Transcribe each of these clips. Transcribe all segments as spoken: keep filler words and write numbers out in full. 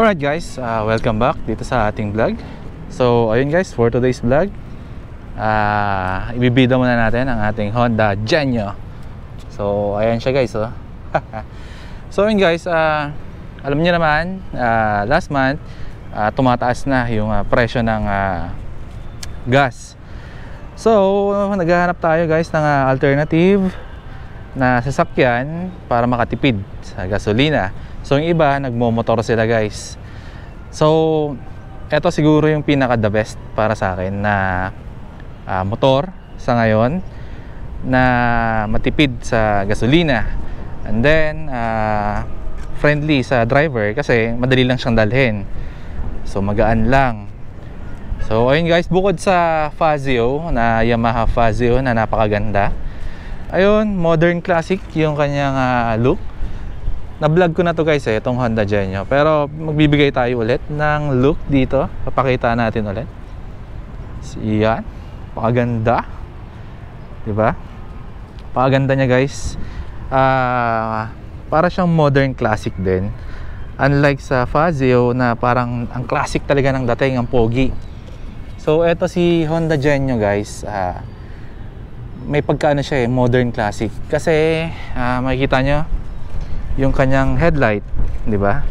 Alright guys, uh, welcome back dito sa ating vlog. So ayun guys, for today's vlog, uh, ibibida muna natin ang ating Honda Genio. So ayan siya guys, oh. So ayun guys, uh, alam niyo naman, uh, last month uh, tumataas na yung uh, presyo ng uh, gas. So uh, naghahanap tayo guys ng uh, alternative na sasakyan para makatipid sa gasolina. So yung iba nagmo-motor sila guys. So eto siguro yung pinaka the best para sa akin na uh, motor sa ngayon na matipid sa gasolina, and then uh, friendly sa driver kasi madali lang siyang dalhin. So magaan lang. So ayun guys, bukod sa Fazio na Yamaha Fazio na napakaganda, ayun, modern classic yung kanyang uh, look. Na-vlog ko na to guys eh, itong Honda Genio. Pero magbibigay tayo ulit ng look dito. Papakita natin ulit. Yan, pakaganda, diba? Pakaganda niya guys. uh, Para siyang modern classic din, unlike sa Fazio na parang ang classic talaga ng dating, ang pogi. So eto si Honda Genio guys, uh, may pagkaano siya eh, modern classic. Kasi uh, makikita nyo yung kanyang headlight, di ba?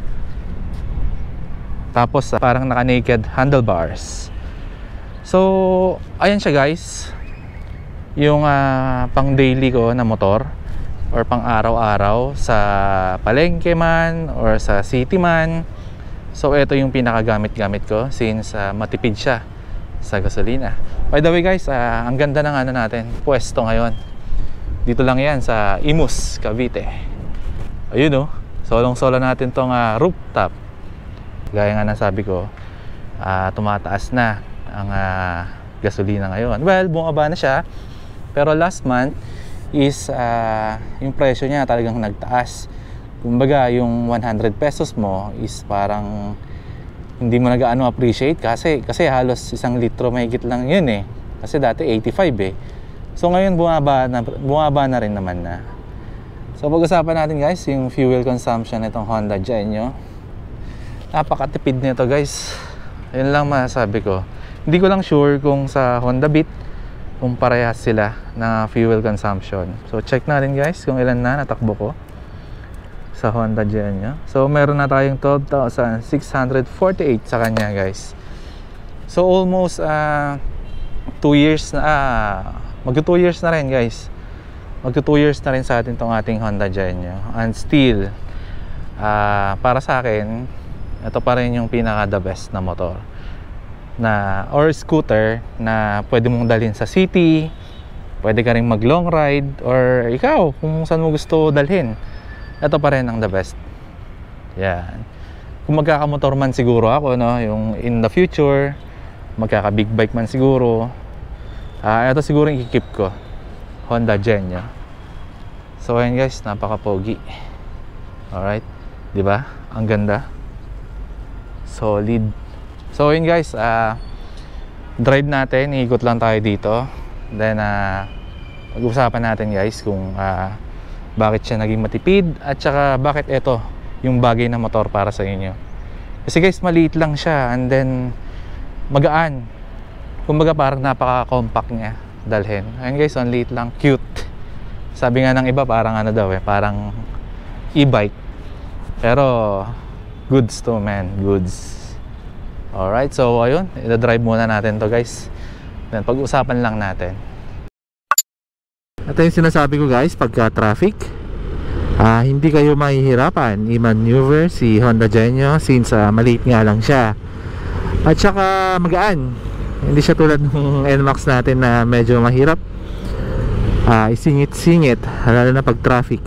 Tapos uh, parang naka-naked handlebars. So ayan siya guys, yung uh, pang daily ko na motor or pang araw-araw sa palengke man or sa city man. So ito yung pinakagamit-gamit ko since uh, matipid siya sa gasolina. By the way guys, uh, ang ganda ng ano natin, pwesto ngayon. Dito lang yan sa Imus, Cavite. Ayun oh, solong-solo natin tong uh, rooftop. Gaya nga nasabi ko, uh, tumataas na ang uh, gasolina ngayon. Well, bumaba na siya, pero last month is uh, yung presyo niya talagang nagtaas. Kumbaga yung one hundred pesos mo is parang hindi mo na gaano appreciate kasi kasi halos isang litro mahigit lang yun eh. Kasi dati eighty-five eh. So ngayon bumaba na, bumaba na rin naman na. So pag-usapan natin guys yung fuel consumption nitong Honda Genio. Napakatipid nito guys. Yun lang masasabi ko. Hindi ko lang sure kung sa Honda Beat kung parehas sila na fuel consumption. So check natin guys kung ilan na natakbo ko sa Honda Genio. So meron na tayong twelve thousand six hundred forty-eight sa kanya guys. So almost uh, two years na uh, mag two years na rin guys. mag two years na rin sa atin tong ating Honda Genio. And still uh, para sa akin ito pa rin yung pinaka the best na motor na or scooter na pwede mong dalhin sa city, pwede ka rin mag long ride, or ikaw kung saan mo gusto dalhin, ito pa rin ang the best. Yan. Kung magkakamotor man siguro ako, no, yung in the future magkaka big bike man siguro, uh, ito siguro yung i-keep ko, Honda Genio. So ayan guys, napaka-pogi. Alright, di ba? Ang ganda. Solid. So ayun guys, uh, drive natin, iikot lang tayo dito. Then uh, pag-usapan natin guys kung uh, bakit siya naging matipid at saka bakit ito yung bagay na motor para sa inyo. Kasi guys, maliit lang siya and then magaan. Kumbaga parang napaka-compact niya dalhin. Ayun guys, ang liit lang, cute. Sabi nga ng iba parang ano daw eh, parang e-bike. Pero goods to man, goods. Alright, so ayun, i-drive muna natin to guys. Then pag-usapan lang natin. Ito yung sinasabi ko guys, pagka traffic, uh, hindi kayo mahihirapan i-maneuver si Honda Genio since uh, maliit nga lang siya. At saka magaan. Hindi siya tulad ng N MAX natin na medyo mahirap uh, isingit-singit, lalo na pag traffic.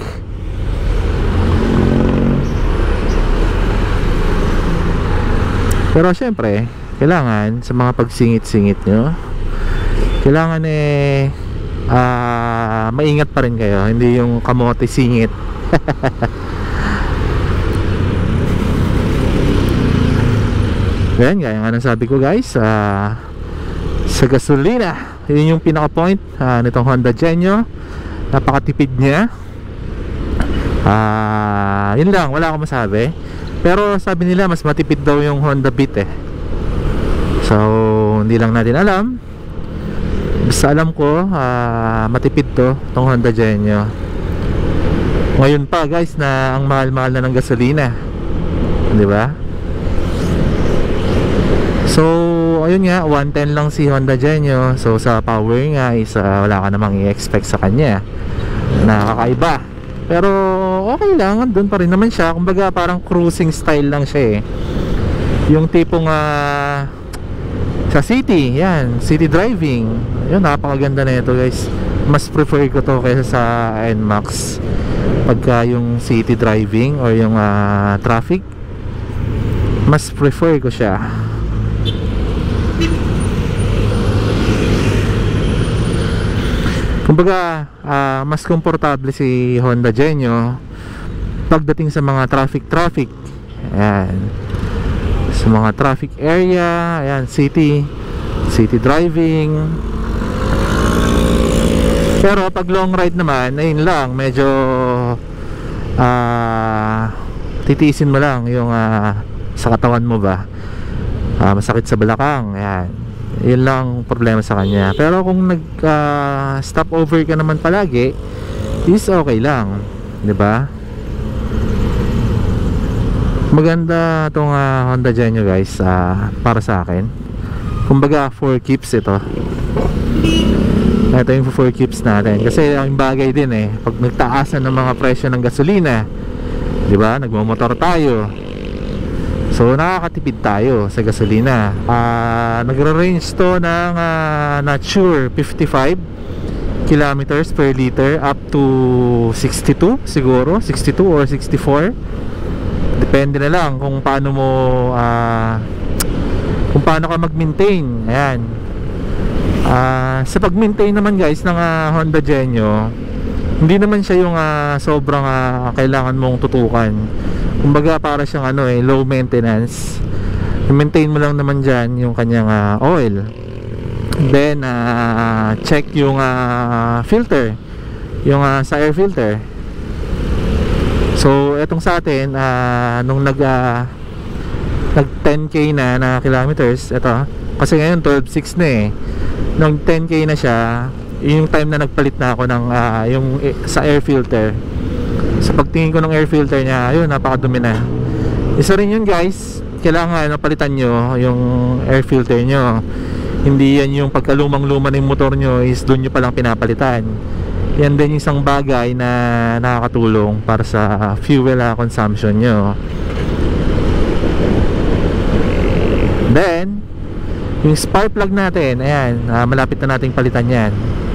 Pero syempre, kailangan sa mga pagsingit-singit nyo, kailangan eh uh, maingat pa rin kayo, hindi yung kamote singit. Ganyan, gaya nga nang sabi ko guys, uh, sa gasolina, yun yung pinaka point uh, nitong Honda Genio. Napakatipid niya. uh, Yun lang, wala akong masabi. Pero sabi nila mas matipid daw yung Honda Beat eh. So hindi lang natin alam. Basta alam ko uh, matipid to tong Honda Genio. Ngayon pa guys na ang mahal-mahal na ng gasolina, di ba? So ayun nga, one ten lang si Honda Genio. So sa power nga is uh, wala ka namang i-expect sa kanya na kakaiba. Pero okay lang, andun pa rin naman siya. Kumbaga parang cruising style lang siya eh. Yung tipong uh, sa city, yan, city driving. Yun, napakaganda na ito guys. Mas prefer ko to kaysa sa N MAX. Pagka yung city driving or yung uh, traffic, mas prefer ko siya. Kumbaga uh, mas komportable si Honda Genio pagdating sa mga traffic traffic. Ayan, sa mga traffic area, ayan, city city driving. Pero pag long ride naman, ayun lang, medyo uh, titiisin mo lang yung uh, sa katawan mo ba, uh, masakit sa balakang, ayan. Yun lang problema sa kanya. Pero kung nag uh, stop over ka naman palagi, is okay lang, di ba? Maganda itong uh, Honda Genio guys, uh, para sa akin. Kumbaga four keeps ito. Ito yung four keeps natin. Kasi ang bagay din eh, pag nagtaasan ng mga presyo ng gasolina, di ba? Nagmamotor tayo, so nakakatipid tayo sa gasolina. uh, Nagre-range to ng uh, not sure fifty-five kilometers per liter up to sixty-two siguro, sixty-two or sixty-four. Depende na lang kung paano mo uh, kung paano ka mag-maintain. Ayan. uh, Sa pag-maintain naman guys ng uh, Honda Genio, hindi naman siya yung uh, sobrang uh, kailangan mong tutukan. Kumbaga para siyang ano eh, low maintenance. I-maintain mo lang naman dyan yung kanyang uh, oil. Then uh, check yung uh, filter, yung uh, sa air filter. So etong sa atin, uh, nung nag uh, nag ten K na na kilometers, ito kasi ngayon twelve six na eh. Nung ten K na siya, yung time na nagpalit na ako ng uh, yung eh, sa air filter. Sa pagtingin ko ng air filter niya, ayun, napakadumi na. Isa rin yun guys, kailangan napalitan nyo yung air filter nyo. Hindi yan yung pagkalumang-luma ng motor nyo is doon nyo palang pinapalitan. Yan din yung isang bagay na nakakatulong para sa fuel uh, consumption nyo. Then yung spark plug natin, ayan, uh, malapit na nating palitan yan.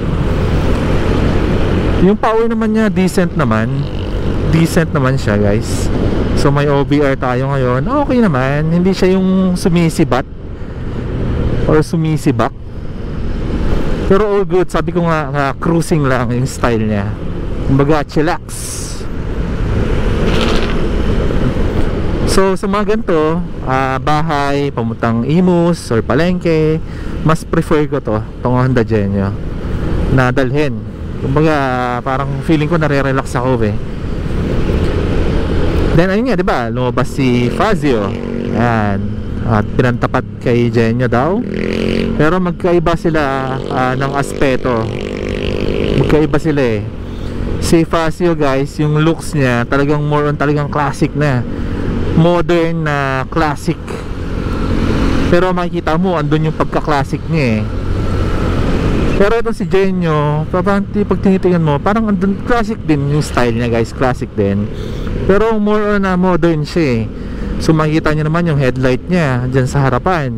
Yung power naman niya, decent naman. Decent naman siya guys. So may O B R tayo ngayon. Okay naman, hindi siya yung sumisibat or sumisibak. Pero all good. Sabi ko nga, nga cruising lang yung style niya. Kumbaga chillax. So sa mga ganito, uh, bahay, pamuntang Imus or palengke, mas prefer ko to, tong Honda Genio na dalhin. Kumbaga parang feeling ko nare-relax ako eh. Then ayun nga, diba, lumabas si Fazio. Ayan, at pinantapat kay Genio daw. Pero magkaiba sila uh, ng aspeto. Magkaiba sila eh. Si Fazio guys, yung looks niya talagang more on talagang classic na, modern na classic. Pero makikita mo andun yung pagka-classic niya eh. Pero itong si Genio, parang pag tinitingnan mo, parang andun classic din yung style niya guys, classic din. Pero more on na uh, modern siya eh. So makikita nyo naman yung headlight niya dyan sa harapan.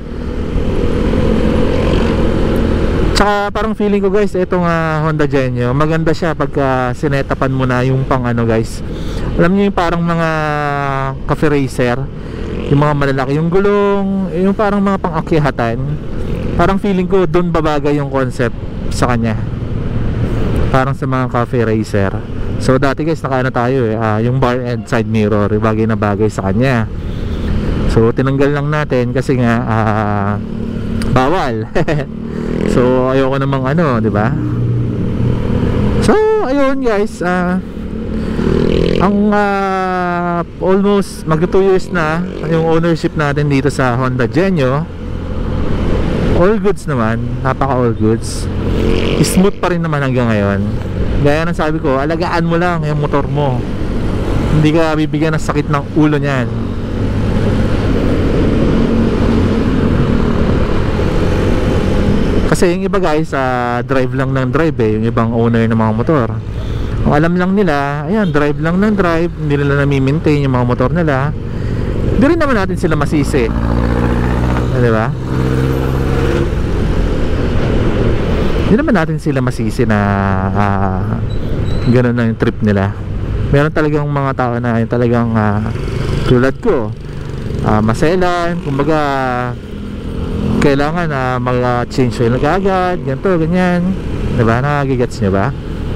Tsaka parang feeling ko guys, itong uh, Honda Genio, maganda siya pagka sinetapan mo na yung pang ano guys, alam niyo yung parang mga cafe racer, yung mga malalaki yung gulong, yung parang mga pang-akyahatan. Parang feeling ko doon babagay yung concept sa kanya, parang sa mga cafe racer. So dati guys, nakaano tayo eh, uh, yung bar and side mirror, bagay na bagay sa kanya. So tinanggal lang natin kasi nga uh, bawal. So ayoko namang ano, di ba? So ayun guys, uh, Ang uh, almost mag two years na yung ownership natin dito sa Honda Genio. All goods naman, napaka all goods. Smooth pa rin naman hanggang ngayon. Gaya ng sabi ko, alagaan mo lang yung motor mo. Hindi ka bibigyan ng sakit ng ulo niyan. Kasi yung iba guys, uh, drive lang ng drive eh, yung ibang owner ng mga motor. Ang alam lang nila, ayan, drive lang ng drive, hindi nila na-maintain yung mga motor nila. Hindi rin naman natin sila masisi, di ba? Hindi naman natin sila masisi na uh, ganun na yung trip nila. Meron talagang mga tao na yung talagang uh, tulad ko, uh, maselan, kumbaga kailangan na uh, mag-change oil agad, ganito, ganyan, di ba? Nakagigets nyo ba?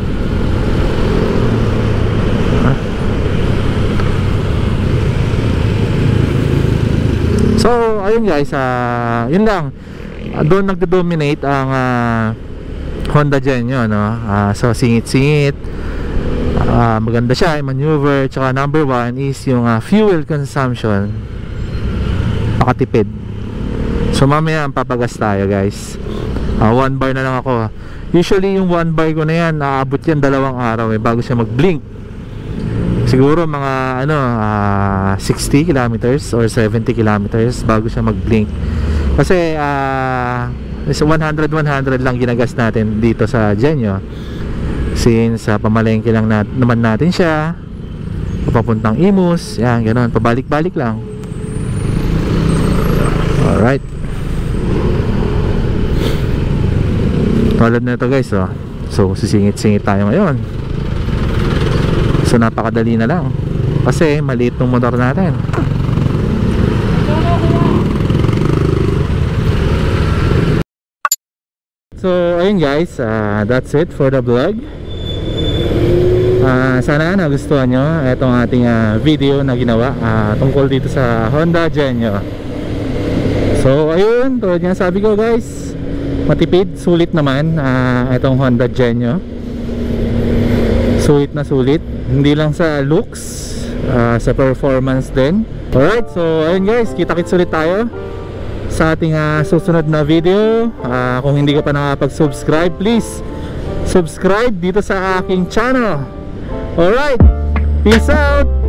So, ayun guys, uh, yun lang. Uh, doon nagdo-dominate ang uh, Honda Genio, no? Uh, so, singit-singit. Uh, maganda siya, yung maneuver. Tsaka number one is yung uh, fuel consumption. Pakatipid. So, mamaya ang papagas tayo guys. uh, One bar na lang ako. Usually, yung one bar ko na yan, naabot yan dalawang araw eh, bago siya mag-blink. Siguro mga ano uh, sixty kilometers or seventy kilometers bago siya mag-blink. Kasi uh, one hundred one hundred lang ginagas natin dito sa Genio. Since uh, pamalengke lang nat naman natin siya, papuntang Imus, yan, ganoon, pabalik-balik lang. Alright. Tulad na ito guys, oh. So sisingit-singit tayo ngayon. So napakadali na lang kasi maliit ng motor natin. So ayun guys, uh, that's it for the vlog. uh, Sana nagustuhan nyo itong ating uh, video na ginawa uh, tungkol dito sa Honda Genio. So ayun, tulad nga sabi ko guys, matipid, sulit naman uh, itong Honda Genio. Sulit na sulit, hindi lang sa looks, uh, sa performance din. Alright, so ayun guys, kita-kits ulit tayo sa ating uh, susunod na video. uh, Kung hindi ka pa nakapag-subscribe, please subscribe dito sa aking channel. Alright, peace out!